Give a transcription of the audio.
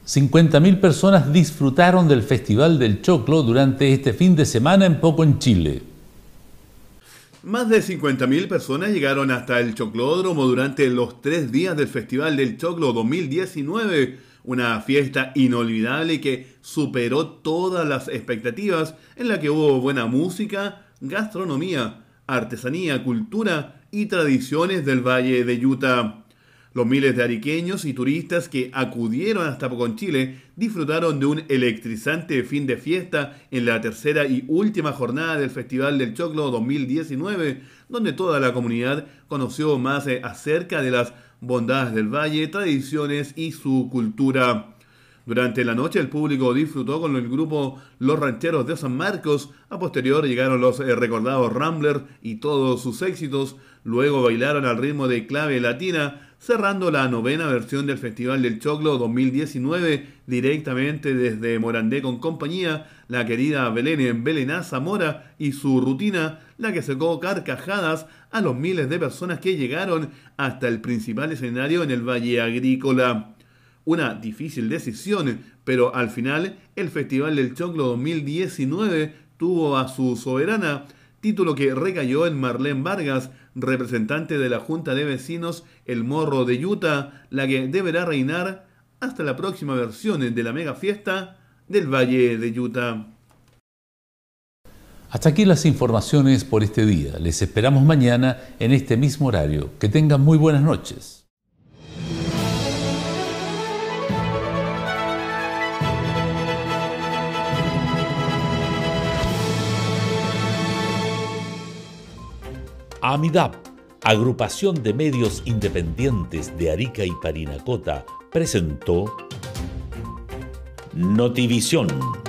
50.000 personas disfrutaron del Festival del Choclo durante este fin de semana en Poco en Chile. Más de 50.000 personas llegaron hasta el Choclódromo durante los 3 días del Festival del Choclo 2019, una fiesta inolvidable que superó todas las expectativas, en la que hubo buena música, gastronomía, artesanía, cultura y tradiciones del Valle de Utah. Los miles de ariqueños y turistas que acudieron hasta Poconchile disfrutaron de un electrizante fin de fiesta en la tercera y última jornada del Festival del Choclo 2019, donde toda la comunidad conoció más acerca de las bondades del valle, tradiciones y su cultura. Durante la noche el público disfrutó con el grupo Los Rancheros de San Marcos. A posterior llegaron los recordados Ramblers y todos sus éxitos. Luego bailaron al ritmo de clave latina, cerrando la 9ª versión del Festival del Choclo 2019 directamente desde Morandé con compañía, la querida Belén Belená Zamora y su rutina, la que sacó carcajadas a los miles de personas que llegaron hasta el principal escenario en el Valle Agrícola. Una difícil decisión, pero al final el Festival del Choclo 2019 tuvo a su soberana, título que recayó en Marlene Vargas, representante de la Junta de Vecinos El Morro de Utah, la que deberá reinar hasta la próxima versión de la mega fiesta del Valle de Utah. Hasta aquí las informaciones por este día. Les esperamos mañana en este mismo horario. Que tengan muy buenas noches. AMIDAP, Agrupación de Medios Independientes de Arica y Parinacota, presentó Notivisión.